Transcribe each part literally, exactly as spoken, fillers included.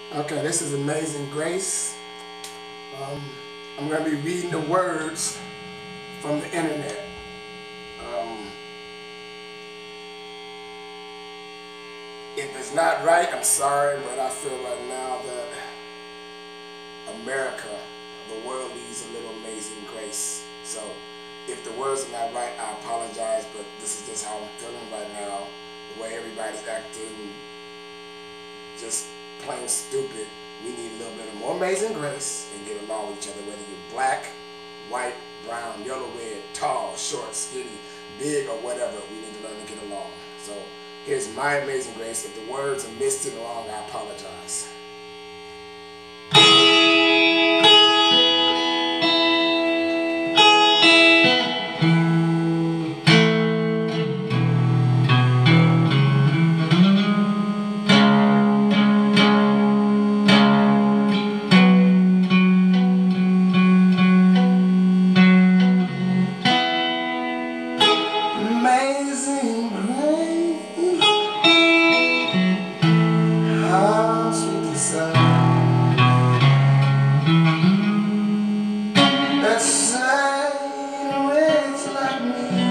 Okay, this is Amazing Grace. Um, I'm going to be reading the words from the internet. Um, if it's not right, I'm sorry, but I feel right now that America, the world needs a little Amazing Grace. So if the words are not right, I apologize, but this is just how I'm feeling right now. The way everybody's acting, just plain stupid. We need a little bit of more Amazing Grace and get along with each other, whether you're black, white, brown, yellow, red, tall, short, skinny, big, or whatever. We need to learn to get along. So here's my Amazing Grace. If the words are missed and wrong, I apologize. Amazing grace, how sweet the sound that saved a wretch like me.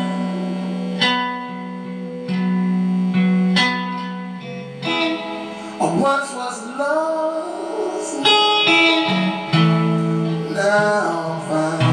I once was lost, now I'm found.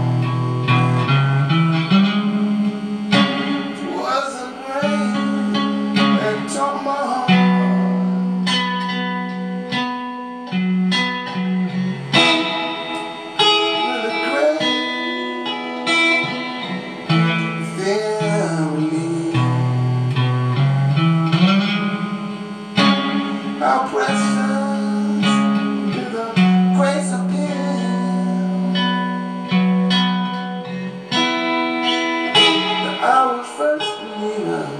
How precious did the grace appear that I was first believer.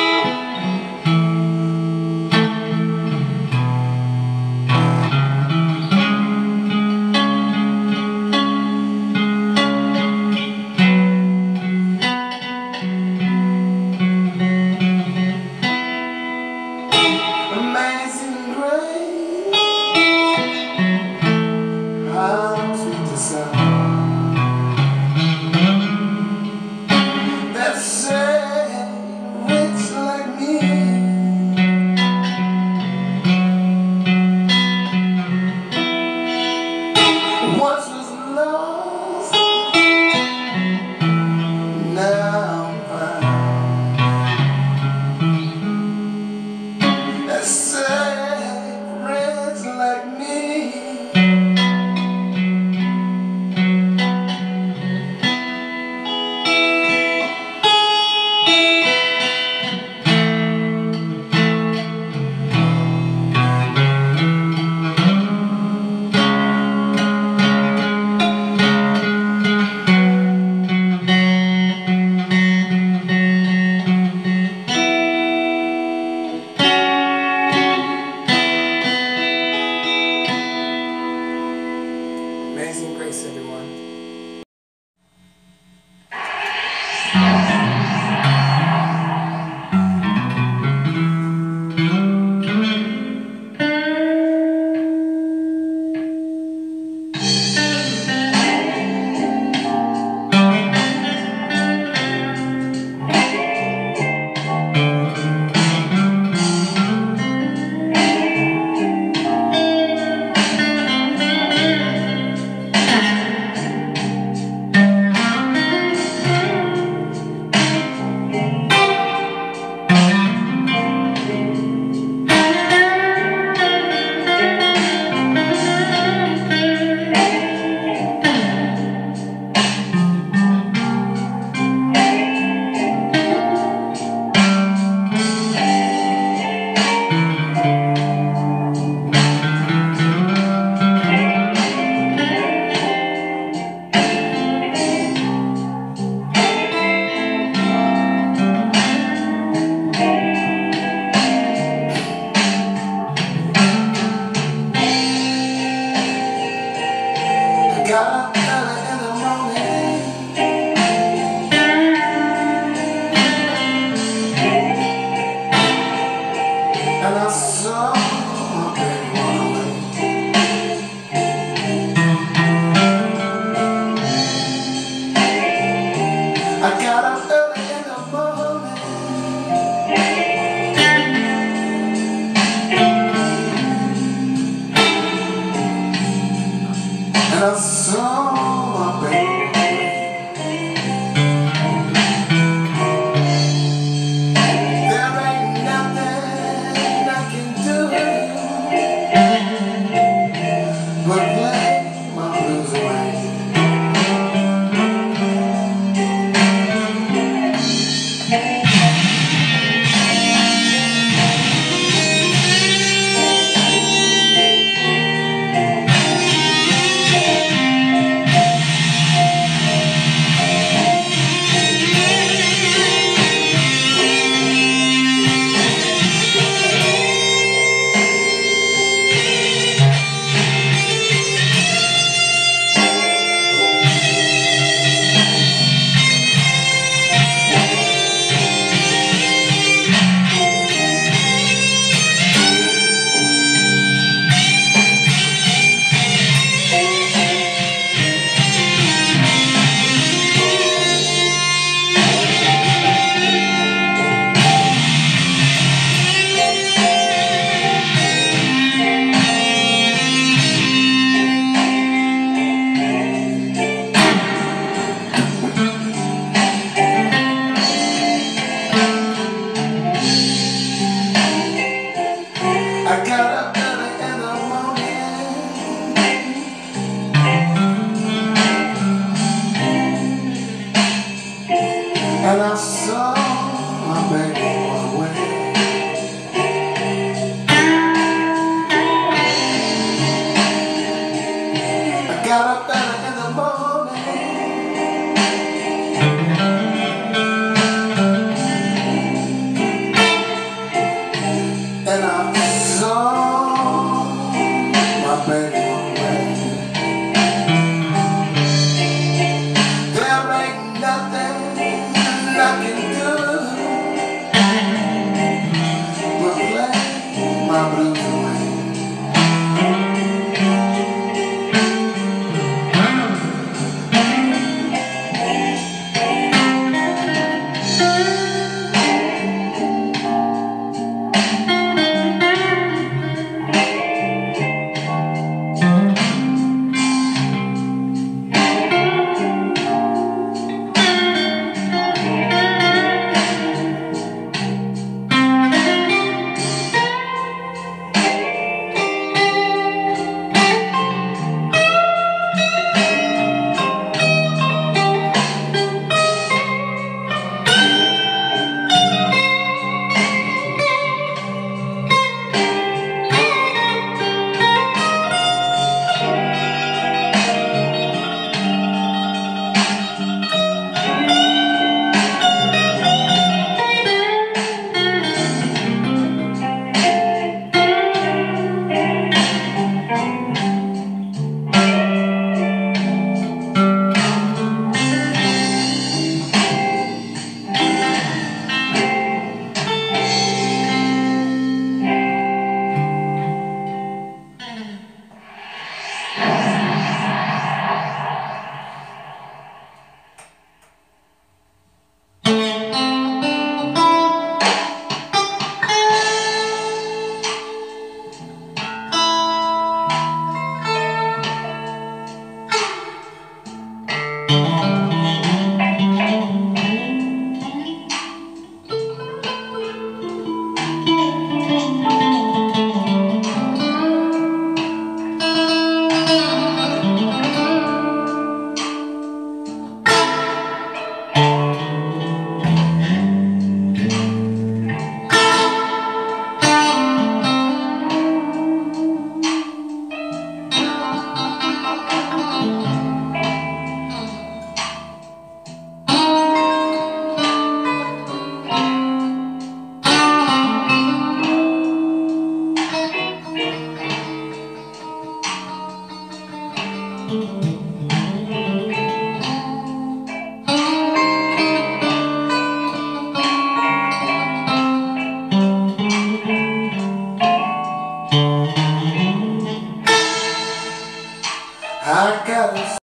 Amazing grace, how sweet the sound that saved a wretch like me. Once was lost, now I'm found. Like me. Amazing Grace, everyone. Got up early in the morning, and I saw my baby walk away. and I saw my baby away. There ain't nothing I can do but play my blues away. I got a